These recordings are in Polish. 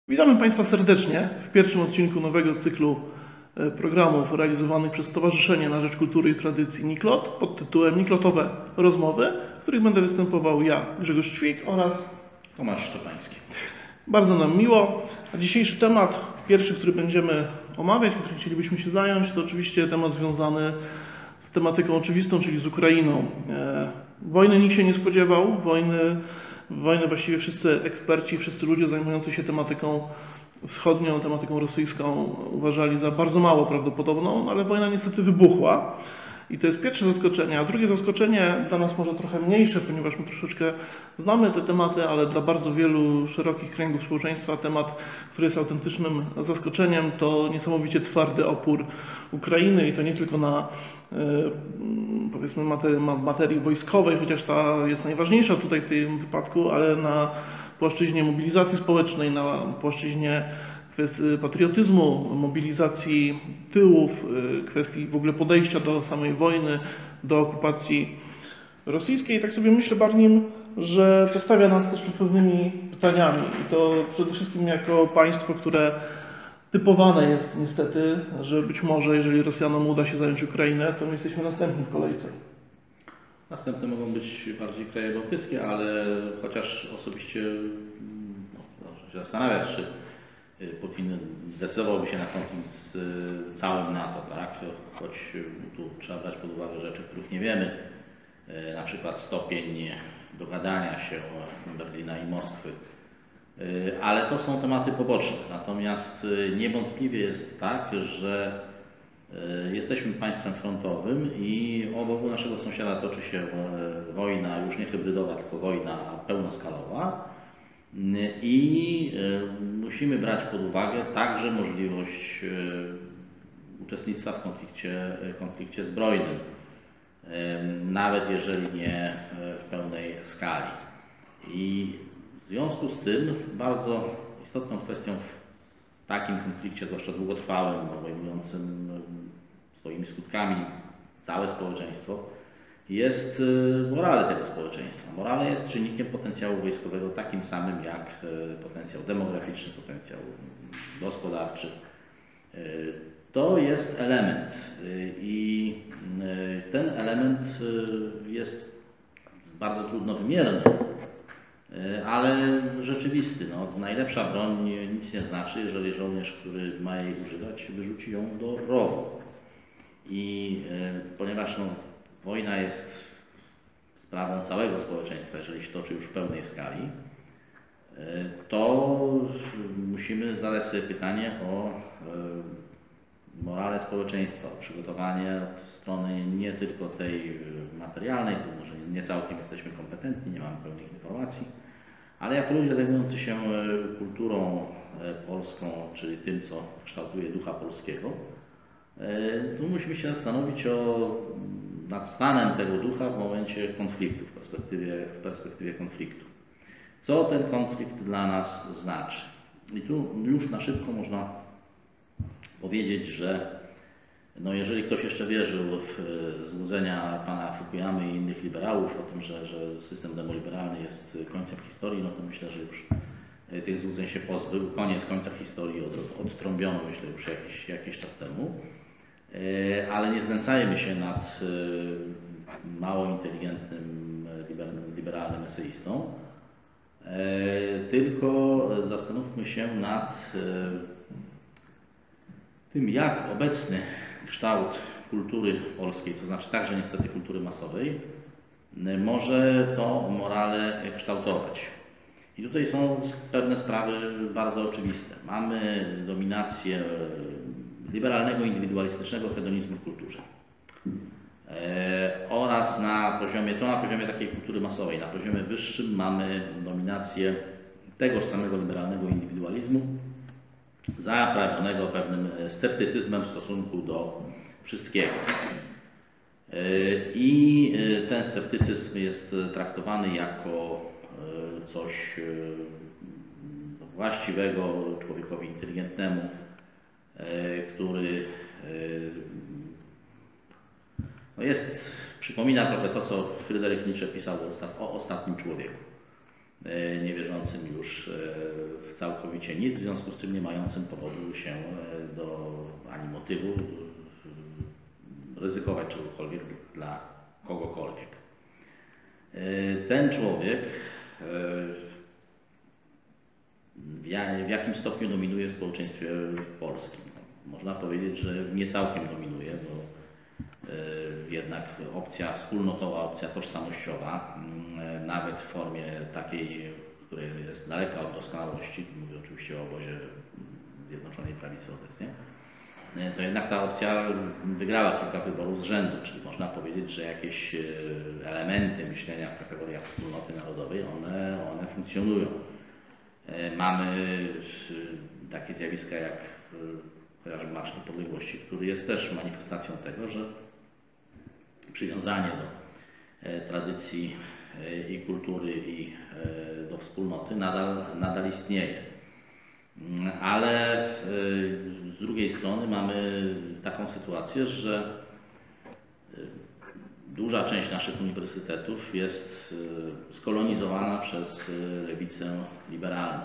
Witamy Państwa serdecznie w pierwszym odcinku nowego cyklu programów realizowanych przez Stowarzyszenie na Rzecz Kultury i Tradycji NIKLOT pod tytułem Niklotowe Rozmowy, w których będę występował ja, Grzegorz Ćwik oraz Tomasz Szczepański. Bardzo nam miło. A dzisiejszy temat, pierwszy, który będziemy omawiać, którym chcielibyśmy się zająć, to oczywiście temat związany z tematyką oczywistą, czyli z Ukrainą. Wojny nikt się nie spodziewał, wojny właściwie wszyscy eksperci, wszyscy ludzie zajmujący się tematyką wschodnią, tematyką rosyjską uważali za bardzo mało prawdopodobną, ale wojna niestety wybuchła. I to jest pierwsze zaskoczenie. A drugie zaskoczenie dla nas może trochę mniejsze, ponieważ my troszeczkę znamy te tematy, ale dla bardzo wielu szerokich kręgów społeczeństwa temat, który jest autentycznym zaskoczeniem, to niesamowicie twardy opór Ukrainy i to nie tylko na powiedzmy materii wojskowej, chociaż ta jest najważniejsza tutaj w tym wypadku, ale na płaszczyźnie mobilizacji społecznej, na płaszczyźnie kwestii patriotyzmu, mobilizacji tyłów, kwestii w ogóle podejścia do samej wojny, do okupacji rosyjskiej. I tak sobie myślę, Barnim, że to stawia nas też przed pewnymi pytaniami. I to przede wszystkim jako państwo, które typowane jest niestety, że być może jeżeli Rosjanom uda się zająć Ukrainę, to my jesteśmy następni w kolejce. Następne mogą być bardziej kraje bałtyckie, ale chociaż osobiście można się zastanawiać, czy Putin zdecydowałby się na konflikt z całym NATO, tak? Choć tu trzeba brać pod uwagę rzeczy, których nie wiemy, na przykład stopień dogadania się Berlina i Moskwy. Ale to są tematy poboczne. Natomiast niewątpliwie jest tak, że jesteśmy państwem frontowym i obok naszego sąsiada toczy się wojna już nie hybrydowa, tylko wojna pełnoskalowa. I musimy brać pod uwagę także możliwość uczestnictwa w konflikcie zbrojnym, nawet jeżeli nie w pełnej skali. I w związku z tym bardzo istotną kwestią w takim konflikcie, zwłaszcza długotrwałym, obejmującym swoimi skutkami całe społeczeństwo, jest morale tego społeczeństwa. Morale jest czynnikiem potencjału wojskowego takim samym jak potencjał demograficzny, potencjał gospodarczy. To jest element i ten element jest bardzo trudno wymierny, ale rzeczywisty. No, najlepsza broń nic nie znaczy, jeżeli żołnierz, który ma jej używać, wyrzuci ją do rowu. I ponieważ wojna jest sprawą całego społeczeństwa, jeżeli się toczy już w pełnej skali, to musimy zadać sobie pytanie o morale społeczeństwa, o przygotowanie od strony nie tylko tej materialnej, bo może nie całkiem jesteśmy kompetentni, nie mamy pełnych informacji, ale jako ludzie zajmujący się kulturą polską, czyli tym, co kształtuje ducha polskiego, tu musimy się zastanowić nad stanem tego ducha w momencie konfliktu, w perspektywie konfliktu. Co ten konflikt dla nas znaczy? I tu już na szybko można powiedzieć, że jeżeli ktoś jeszcze wierzył w złudzenia pana Fukuyamy i innych liberałów o tym, że system demoliberalny jest końcem historii, no to myślę, że już tych złudzeń się pozbył. Koniec końca historii odtrąbiono, myślę, już jakiś czas temu. Ale nie znęcajmy się nad mało inteligentnym, liberalnym eseistą, tylko zastanówmy się nad tym, jak obecny kształt kultury polskiej, to znaczy także niestety kultury masowej, może to morale kształtować. I tutaj są pewne sprawy bardzo oczywiste. Mamy dominację liberalnego, indywidualistycznego hedonizmu w kulturze. Oraz na poziomie takiej kultury masowej, na poziomie wyższym mamy dominację tegoż samego liberalnego indywidualizmu, zaprawionego pewnym sceptycyzmem w stosunku do wszystkiego. I ten sceptycyzm jest traktowany jako coś właściwego człowiekowi inteligentnemu, który przypomina trochę to, co Fryderyk Nietzsche pisał o ostatnim człowieku. niewierzącym już w całkowicie nic, w związku z czym nie mającym powodu się ani motywu ryzykować czegokolwiek dla kogokolwiek. Ten człowiek w jakim stopniu dominuje w społeczeństwie polskim? Można powiedzieć, że nie całkiem dominuje, bo jednak opcja wspólnotowa, opcja tożsamościowa, nawet w formie takiej, która jest daleka od doskonałości, mówię oczywiście o obozie Zjednoczonej Prawicy obecnie, to jednak ta opcja wygrała kilka wyborów z rzędu, czyli można powiedzieć, że jakieś elementy myślenia w kategoriach wspólnoty narodowej, one funkcjonują. Mamy takie zjawiska jak chociażby Marsz Niepodległości, który jest też manifestacją tego, że przywiązanie do tradycji i kultury i do wspólnoty nadal istnieje. Ale z drugiej strony mamy taką sytuację, że duża część naszych uniwersytetów jest skolonizowana przez lewicę liberalną.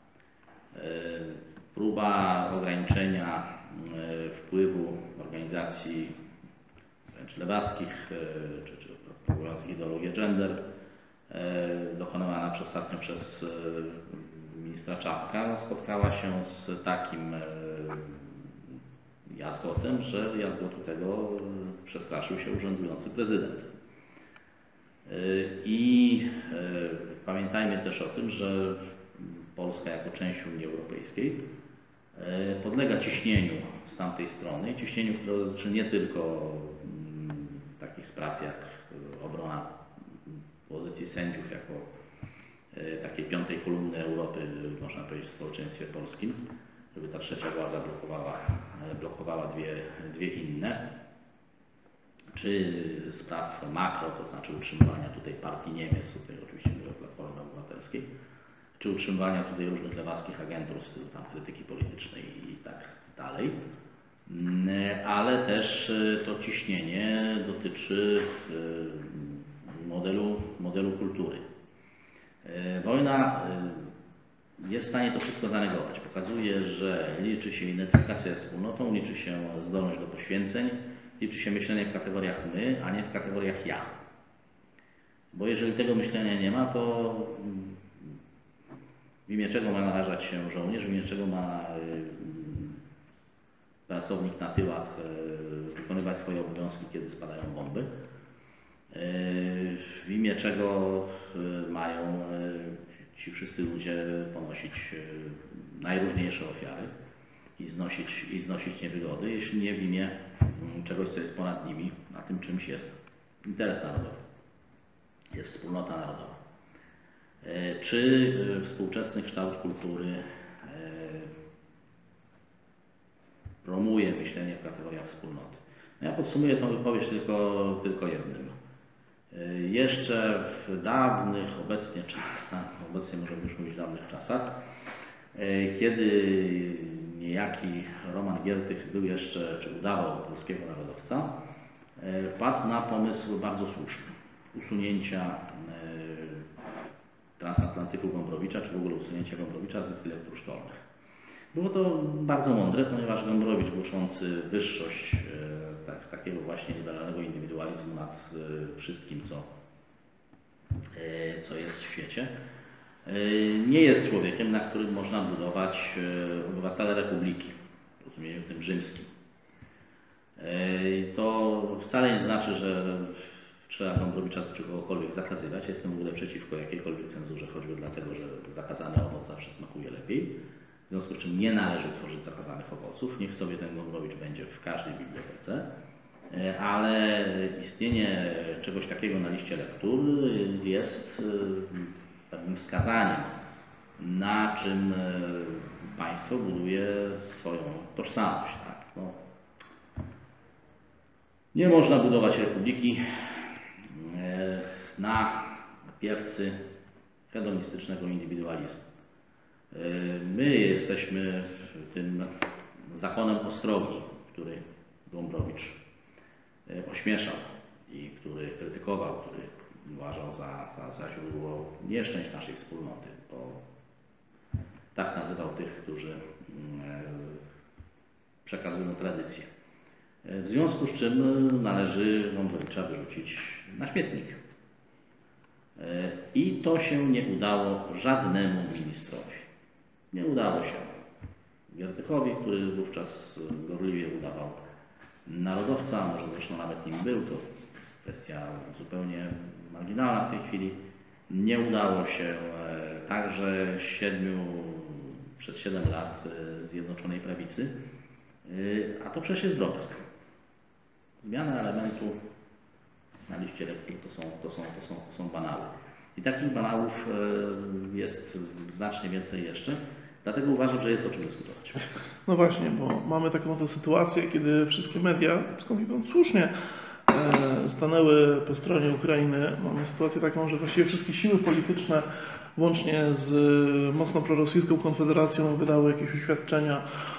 Próba ograniczenia wpływu organizacji wręcz lewackich, czy propagujących ideologię gender, dokonywana ostatnio przez ministra Czapka, spotkała się z takim jazgotem, że jazgotu tego przestraszył się urzędujący prezydent. I pamiętajmy też o tym, że Polska jako część Unii Europejskiej podlega ciśnieniu z tamtej strony, ciśnieniu, które dotyczy nie tylko takich spraw jak obrona pozycji sędziów jako takiej piątej kolumny Europy, można powiedzieć, w społeczeństwie polskim, żeby ta trzecia władza blokowała dwie inne, czy spraw makro, to znaczy utrzymywania tutaj partii Niemiec, tutaj oczywiście mówię o Platformie Obywatelskiej, czy utrzymywania tutaj różnych lewackich agentur w stylu tam krytyki politycznej i tak dalej. Ale też to ciśnienie dotyczy modelu kultury. Wojna jest w stanie to wszystko zanegować. Pokazuje, że liczy się identyfikacja z wspólnotą, liczy się zdolność do poświęceń, liczy się myślenie w kategoriach my, a nie w kategoriach ja. Bo jeżeli tego myślenia nie ma, to w imię czego ma narażać się żołnierz, w imię czego ma pracownik na tyłach wykonywać swoje obowiązki, kiedy spadają bomby, w imię czego mają ci wszyscy ludzie ponosić najróżniejsze ofiary i znosić niewygody, jeśli nie w imię czegoś, co jest ponad nimi, a tym czymś jest interes narodowy, jest wspólnota narodowa. Czy współczesny kształt kultury promuje myślenie w kategoriach wspólnoty? No ja podsumuję tę wypowiedź tylko jednym. Jeszcze w dawnych obecnie czasach, obecnie możemy już mówić w dawnych czasach, kiedy niejaki Roman Giertych był jeszcze, czy udawał polskiego narodowca, wpadł na pomysł bardzo słuszny usunięcia transatlantyku Gombrowicza, czy w ogóle usunięcia Gombrowicza z listy lektur szkolnych. Było to bardzo mądre, ponieważ Gombrowicz, głoszący wyższość takiego właśnie liberalnego indywidualizmu nad wszystkim, co jest w świecie, nie jest człowiekiem, na którym można budować obywatele republiki, w rozumieniu tym rzymskim. To wcale nie znaczy, że trzeba Gombrowicza czy kogokolwiek zakazywać. Ja jestem w ogóle przeciwko jakiejkolwiek cenzurze, choćby dlatego, że zakazany owoc zawsze smakuje lepiej. W związku z czym nie należy tworzyć zakazanych owoców. Niech sobie ten Gombrowicz będzie w każdej bibliotece. Ale istnienie czegoś takiego na liście lektur jest pewnym wskazaniem, na czym państwo buduje swoją tożsamość. Tak? No. Nie można budować republiki na piewcy hedonistycznego indywidualizmu. My jesteśmy tym zakonem ostrogi, który Gombrowicz ośmieszał i który krytykował, który uważał za źródło nieszczęść naszej wspólnoty, bo tak nazywał tych, którzy przekazują tradycję. W związku z czym należy Wątowicza wyrzucić na śmietnik. I to się nie udało żadnemu ministrowi. Nie udało się Giertychowi, który wówczas gorliwie udawał narodowca, może zresztą nawet nim był, to jest kwestia zupełnie marginalna w tej chwili. Nie udało się także przez 7 lat Zjednoczonej Prawicy, a to przecież jest drobiazg. Zmiana elementu na liście lektur to są banały. I takich banałów jest znacznie więcej jeszcze, dlatego uważam, że jest o czym dyskutować. No właśnie, bo mamy taką oto sytuację, kiedy wszystkie media, skądinąd słusznie, stanęły po stronie Ukrainy. Mamy sytuację taką, że właściwie wszystkie siły polityczne, łącznie z mocno prorosyjską Konfederacją, wydały jakieś oświadczenia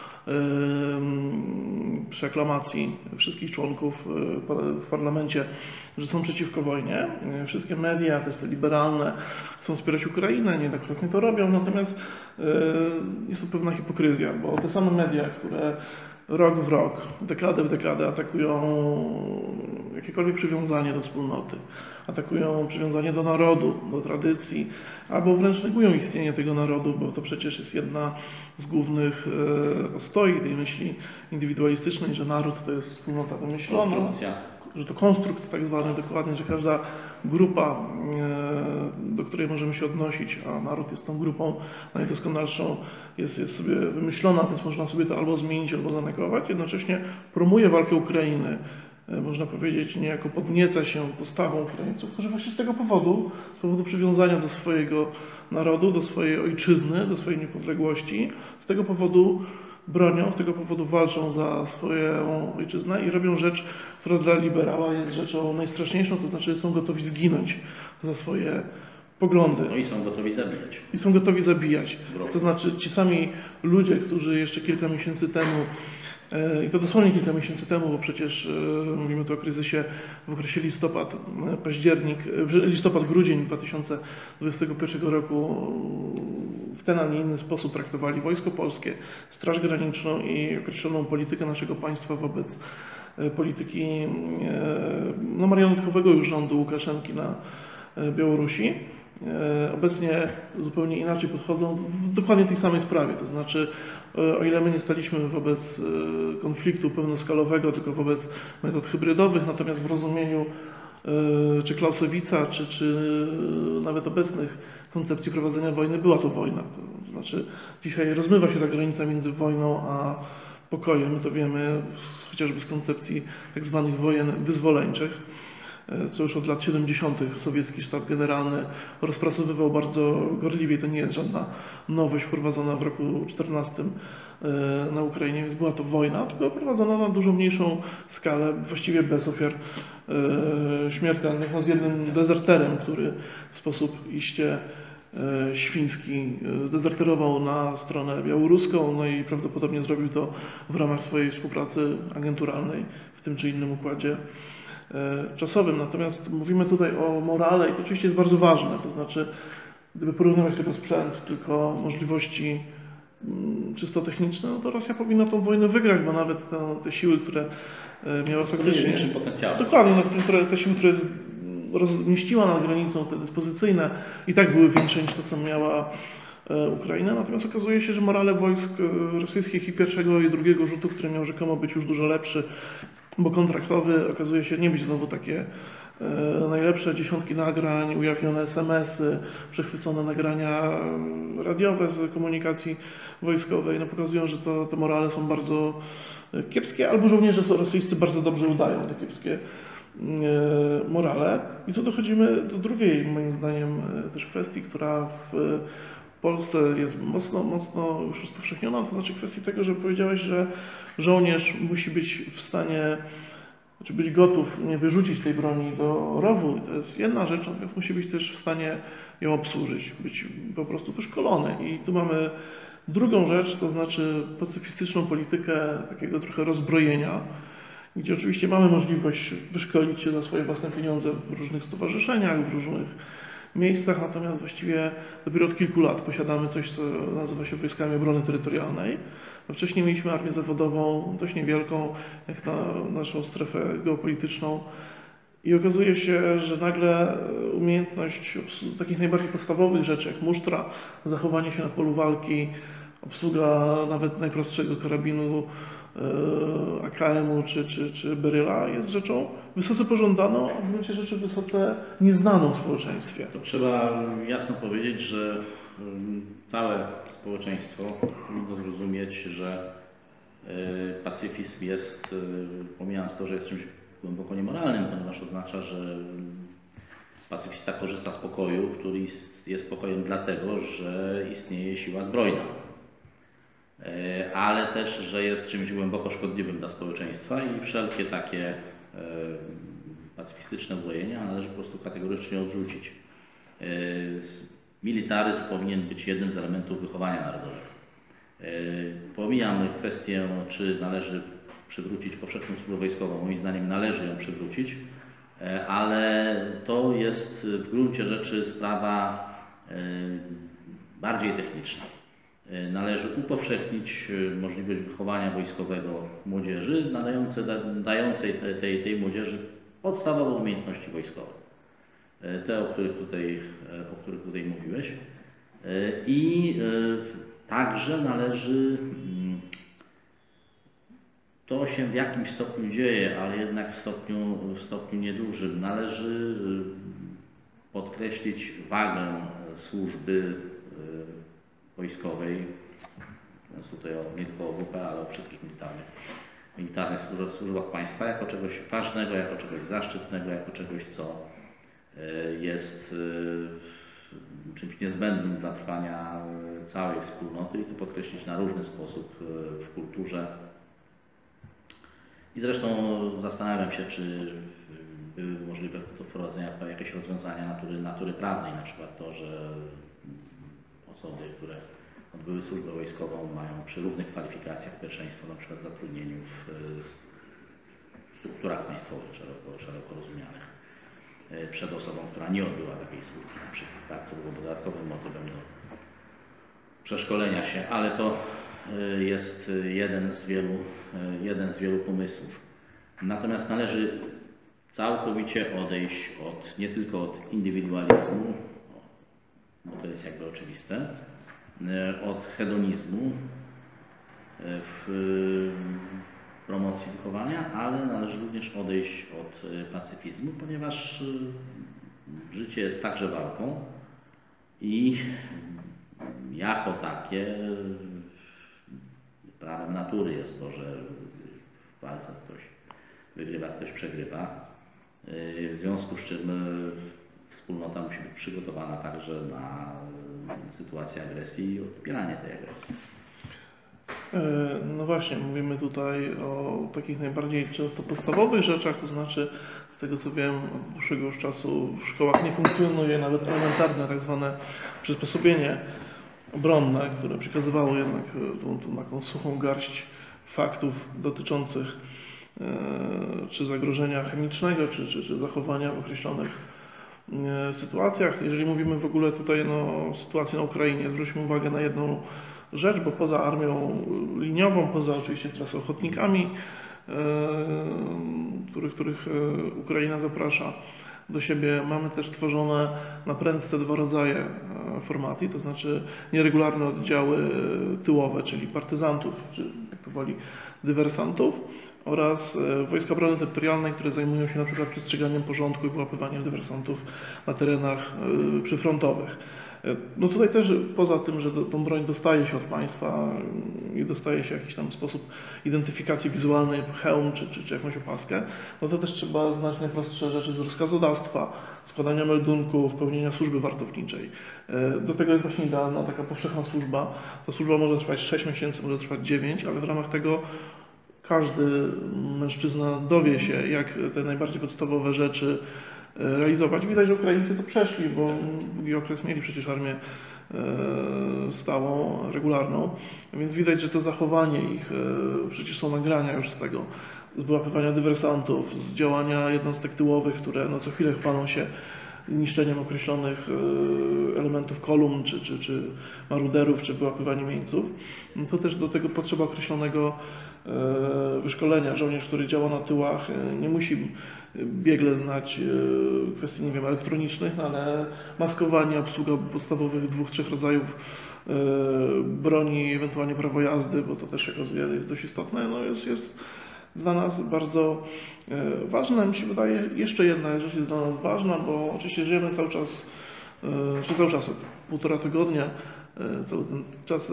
przy aklamacji wszystkich członków w parlamencie, że są przeciwko wojnie. Wszystkie media, też te liberalne, chcą wspierać Ukrainę, niejednokrotnie to robią, natomiast jest to pewna hipokryzja, bo te same media, które rok w rok, dekadę w dekadę atakują jakiekolwiek przywiązanie do wspólnoty, atakują przywiązanie do narodu, do tradycji, albo wręcz negują istnienie tego narodu, bo to przecież jest jedna z głównych ostoi tej myśli indywidualistycznej, że naród to jest wspólnota wymyślona, że to konstrukt tak zwany dokładnie, że każda grupa, do której możemy się odnosić, a naród jest tą grupą najdoskonalszą, jest sobie wymyślona, więc można sobie to albo zmienić, albo zanegować. Jednocześnie promuje walkę Ukrainy. Można powiedzieć, niejako podnieca się postawą Ukraińców, którzy właśnie z tego powodu, z powodu przywiązania do swojego narodu, do swojej ojczyzny, do swojej niepodległości, z tego powodu bronią, z tego powodu walczą za swoją ojczyznę i robią rzecz, która dla liberała jest rzeczą najstraszniejszą, to znaczy są gotowi zginąć za swoje poglądy. No i są gotowi zabijać. I są gotowi zabijać. To znaczy ci sami ludzie, którzy jeszcze kilka miesięcy temu, i to dosłownie kilka miesięcy temu, bo przecież mówimy tu o kryzysie w okresie listopad-grudzień 2021 roku, w ten, a nie inny sposób traktowali Wojsko Polskie, Straż Graniczną i określoną politykę naszego państwa wobec polityki marionetkowego już rządu Łukaszenki na Białorusi. Obecnie zupełnie inaczej podchodzą w dokładnie tej samej sprawie, to znaczy o ile my nie staliśmy wobec konfliktu pełnoskalowego, tylko wobec metod hybrydowych, natomiast w rozumieniu czy Clausewitza, czy nawet obecnych koncepcji prowadzenia wojny była to wojna. To znaczy dzisiaj rozmywa się ta granica między wojną a pokojem, my to wiemy chociażby z koncepcji tak zwanych wojen wyzwoleńczych, co już od lat 70. sowiecki sztab generalny rozpracowywał bardzo gorliwie. To nie jest żadna nowość wprowadzona w roku 14 na Ukrainie, więc była to wojna, tylko prowadzona na dużo mniejszą skalę, właściwie bez ofiar śmiertelnych, z jednym dezerterem, który w sposób iście świński zdezerterował na stronę białoruską, no i prawdopodobnie zrobił to w ramach swojej współpracy agenturalnej w tym czy innym układzie czasowym. Natomiast mówimy tutaj o morale i to oczywiście jest bardzo ważne, to znaczy gdyby porównywać tylko sprzęt, tylko możliwości czysto techniczne, no to Rosja powinna tą wojnę wygrać, bo nawet te siły, które miała faktycznie... Dokładnie, te siły, które rozmieściła nad granicą, te dyspozycyjne, i tak były większe niż to, co miała Ukraina. Natomiast okazuje się, że morale wojsk rosyjskich i pierwszego i drugiego rzutu, który miał rzekomo być już dużo lepszy, bo kontraktowy, okazuje się nie być znowu takie najlepsze, dziesiątki nagrań, ujawnione SMS-y, przechwycone nagrania radiowe z komunikacji wojskowej, no pokazują, że te morale są bardzo kiepskie, albo żołnierze rosyjscy bardzo dobrze udają te kiepskie morale. I tu dochodzimy do drugiej, moim zdaniem, też kwestii, która w Polsce jest mocno już rozpowszechniona, to znaczy kwestii tego, że powiedziałeś, że żołnierz musi być w stanie, znaczy być gotów nie wyrzucić tej broni do rowu. To jest jedna rzecz, natomiast musi być też w stanie ją obsłużyć, być po prostu wyszkolony. I tu mamy drugą rzecz, to znaczy pacyfistyczną politykę takiego trochę rozbrojenia. gdzie oczywiście mamy możliwość wyszkolić się za swoje własne pieniądze w różnych stowarzyszeniach, w różnych miejscach, natomiast właściwie dopiero od kilku lat posiadamy coś, co nazywa się Wojskami Obrony Terytorialnej. Wcześniej mieliśmy armię zawodową, dość niewielką, jak na naszą strefę geopolityczną. I okazuje się, że nagle umiejętność takich najbardziej podstawowych rzeczy, jak musztra, zachowanie się na polu walki, obsługa nawet najprostszego karabinu AKM-u czy beryla jest rzeczą wysoce pożądaną, a w gruncie rzeczy wysoce nieznaną w społeczeństwie. To trzeba jasno powiedzieć, że całe społeczeństwo powinno zrozumieć, że pacyfizm jest, pomijając to, że jest czymś głęboko niemoralnym, ponieważ oznacza, że pacyfista korzysta z pokoju, który jest pokojem dlatego, że istnieje siła zbrojna, ale też, że jest czymś głęboko szkodliwym dla społeczeństwa i wszelkie takie pacyfistyczne uzbrojenia należy po prostu kategorycznie odrzucić. Militaryzm powinien być jednym z elementów wychowania narodowego. Pomijam kwestię, czy należy przywrócić powszechną służbę wojskową. Moim zdaniem należy ją przywrócić, ale to jest w gruncie rzeczy sprawa bardziej techniczna. Należy upowszechnić możliwość wychowania wojskowego młodzieży, dającej tej młodzieży podstawowe umiejętności wojskowe. Te, o których tutaj mówiłeś. I także należy, to się w jakimś stopniu dzieje, ale jednak w stopniu niedużym, należy podkreślić wagę służby wojskowej, mówiąc tutaj nie tylko o WP, ale o wszystkich militarnych służbach państwa, jako czegoś ważnego, jako czegoś zaszczytnego, jako czegoś, co jest czymś niezbędnym dla trwania całej wspólnoty i to podkreślić na różny sposób w kulturze. I zresztą zastanawiam się, czy były możliwe do wprowadzenia jakieś rozwiązania natury prawnej, na przykład to, że osoby, które odbyły służbę wojskową, mają przy równych kwalifikacjach pierwszeństwo na przykład w zatrudnieniu w strukturach państwowych szeroko rozumianych przed osobą, która nie odbyła takiej służby, na przykład, tak, co było dodatkowym motywem do przeszkolenia się, ale to jest jeden z wielu pomysłów. Natomiast należy całkowicie odejść nie tylko od indywidualizmu, bo to jest jakby oczywiste, od hedonizmu w promocji wychowania, ale należy również odejść od pacyfizmu, ponieważ życie jest także walką i jako takie prawem natury jest to, że w walce ktoś wygrywa, ktoś przegrywa, w związku z czym wspólnota musi być przygotowana także na sytuację agresji i odpieranie tej agresji. No właśnie, mówimy tutaj o takich najbardziej często podstawowych rzeczach, to znaczy z tego co wiem od dłuższego już czasu w szkołach nie funkcjonuje nawet elementarne tak zwane przysposobienie obronne, które przekazywało jednak tą taką suchą garść faktów dotyczących czy zagrożenia chemicznego, czy zachowania w określonych sytuacjach. Jeżeli mówimy w ogóle tutaj o sytuacji na Ukrainie, zwróćmy uwagę na jedną rzecz, bo poza armią liniową, poza oczywiście teraz ochotnikami, których Ukraina zaprasza do siebie, mamy też tworzone na prędce dwa rodzaje formacji, to znaczy nieregularne oddziały tyłowe, czyli partyzantów, czy jak to woli, dywersantów, oraz Wojska Obrony Terytorialnej, które zajmują się na przykład przestrzeganiem porządku i wyłapywaniem dywersantów na terenach przyfrontowych. No tutaj też poza tym, że tą broń dostaje się od państwa i dostaje się w jakiś tam sposób identyfikacji wizualnej, hełm czy jakąś opaskę, no to też trzeba znać najprostsze rzeczy z rozkazodawstwa, składania meldunków, pełnienia służby wartowniczej. Do tego jest właśnie idealna taka powszechna służba. Ta służba może trwać 6 miesięcy, może trwać 9, ale w ramach tego każdy mężczyzna dowie się, jak te najbardziej podstawowe rzeczy realizować. Widać, że Ukraińcy to przeszli, bo długi okres mieli przecież armię stałą, regularną, więc widać, że to zachowanie ich, przecież są nagrania już z tego, z wyłapywania dywersantów, z działania jednostek tyłowych, które co chwilę chwalą się niszczeniem określonych elementów kolumn, czy maruderów, czy wyłapywaniem jeńców. To też do tego potrzeba określonego wyszkolenia. Żołnierz, który działa na tyłach, nie musi biegle znać kwestii, nie wiem, elektronicznych, ale maskowanie, obsługa podstawowych 2-3 rodzajów broni, ewentualnie prawo jazdy, bo to też się okazuje jest dość istotne, jest dla nas bardzo ważne. Mi się wydaje, jeszcze jedna rzecz jest dla nas ważna, bo oczywiście żyjemy cały czas, czy cały czas, od 1,5 tygodnia, cały ten czas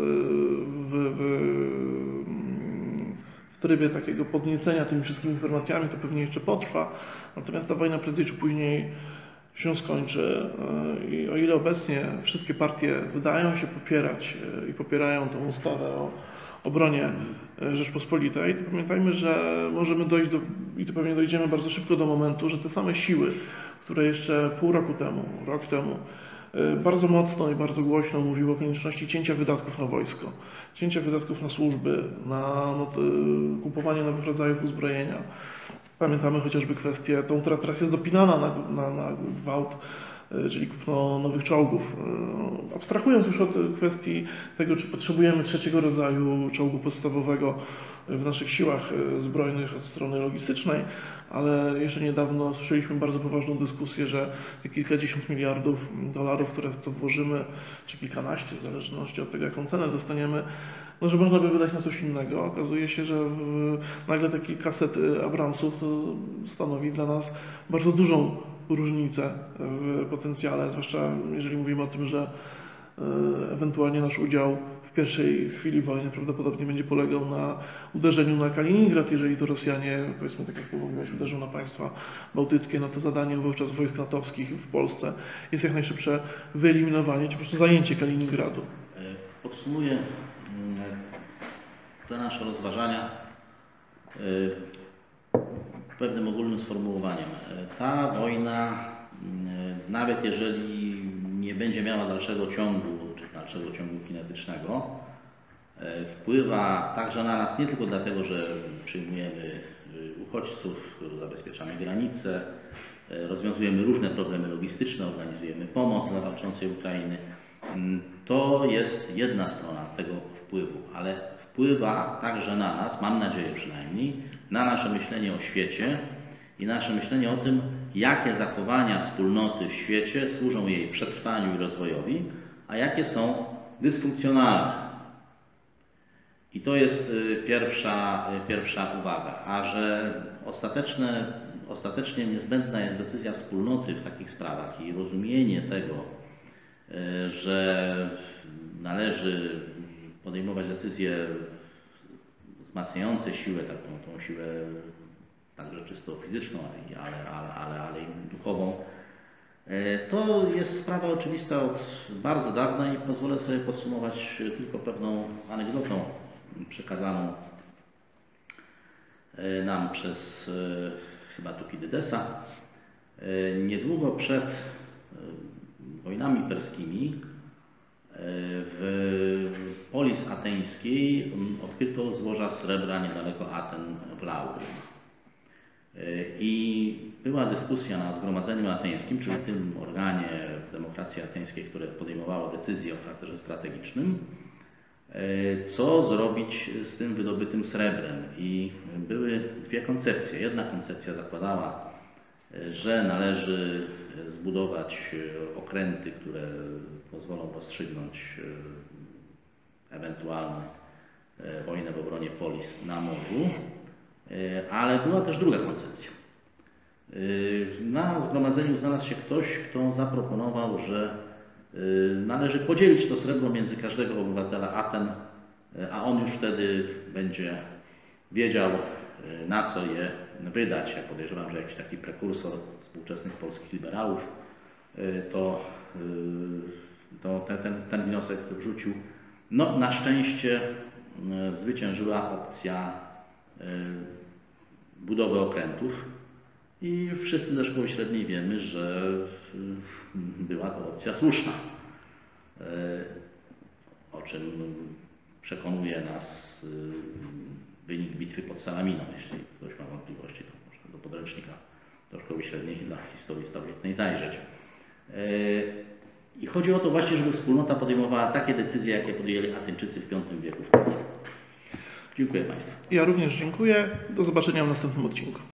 w trybie takiego podniecenia tymi wszystkimi informacjami, to pewnie jeszcze potrwa, natomiast ta wojna prędzej czy później się skończy i o ile obecnie wszystkie partie wydają się popierać i popierają tę ustawę o obronie Rzeczpospolitej, to pamiętajmy, że możemy dojść i to pewnie dojdziemy bardzo szybko do momentu, że te same siły, które jeszcze pół roku temu, rok temu bardzo mocno i bardzo głośno mówiły o konieczności cięcia wydatków na wojsko, cięcia wydatków na służby, na kupowanie nowych rodzajów uzbrojenia. Pamiętamy chociażby kwestię, tą, która teraz jest dopinana na gwałt, czyli kupno nowych czołgów. Abstrahując już od kwestii tego, czy potrzebujemy 3. rodzaju czołgu podstawowego w naszych siłach zbrojnych od strony logistycznej, ale jeszcze niedawno słyszeliśmy bardzo poważną dyskusję, że te kilkadziesiąt miliardów dolarów, które w to włożymy, czy kilkanaście, w zależności od tego, jaką cenę dostaniemy, że można by wydać na coś innego. Okazuje się, że nagle te kilkaset Abramsów to stanowi dla nas bardzo dużą różnicę w potencjale, zwłaszcza jeżeli mówimy o tym, że ewentualnie nasz udział w pierwszej chwili wojny prawdopodobnie będzie polegał na uderzeniu na Kaliningrad. Jeżeli to Rosjanie, powiedzmy tak jak tu mówiłeś, uderzą na państwa bałtyckie, no to zadaniem wówczas wojsk natowskich w Polsce jest jak najszybsze wyeliminowanie, czy po prostu zajęcie Kaliningradu. Podsumuję te nasze rozważania pewnym ogólnym sformułowaniem. Ta wojna, nawet jeżeli nie będzie miała dalszego ciągu, czy dalszego ciągu kinetycznego, wpływa także na nas nie tylko dlatego, że przyjmujemy uchodźców, zabezpieczamy granice, rozwiązujemy różne problemy logistyczne, organizujemy pomoc dla walczącej Ukrainy. To jest jedna strona tego wpływu, ale wpływa także na nas, mam nadzieję przynajmniej, na nasze myślenie o świecie i nasze myślenie o tym, jakie zachowania wspólnoty w świecie służą jej przetrwaniu i rozwojowi, a jakie są dysfunkcjonalne. I to jest pierwsza uwaga. A że ostatecznie niezbędna jest decyzja wspólnoty w takich sprawach i rozumienie tego, że należy podejmować decyzje wzmacniające siłę, tą siłę także czysto fizyczną, ale i duchową. To jest sprawa oczywista od bardzo dawna i pozwolę sobie podsumować tylko pewną anegdotą przekazaną nam przez chyba Tukidydesa. Niedługo przed wojnami perskimi w polis ateńskiej odkryto złoża srebra niedaleko Aten w Laury. I była dyskusja na Zgromadzeniu Ateńskim, czyli tym organie w demokracji ateńskiej, które podejmowało decyzje o charakterze strategicznym, co zrobić z tym wydobytym srebrem. I były dwie koncepcje. Jedna koncepcja zakładała, że należy zbudować okręty, które pozwolą rozstrzygnąć ewentualną wojnę w obronie polis na morzu, ale była też druga koncepcja. Na zgromadzeniu znalazł się ktoś, kto zaproponował, że należy podzielić to srebro między każdego obywatela Aten, a on już wtedy będzie wiedział, na co je wydać. Ja podejrzewam, że jakiś taki prekursor współczesnych polskich liberałów ten wniosek wrzucił. No, na szczęście zwyciężyła opcja budowy okrętów i wszyscy ze szkoły średniej wiemy, że była to opcja słuszna. o czym przekonuje nas wynik bitwy pod Salaminą. Jeśli ktoś ma wątpliwości, to można do podręcznika do szkoły średniej dla historii starożytnej zajrzeć. I chodzi o to właśnie, żeby wspólnota podejmowała takie decyzje, jakie podjęli Ateńczycy w V wieku. Dziękuję Państwu. Ja również dziękuję. Do zobaczenia w następnym odcinku.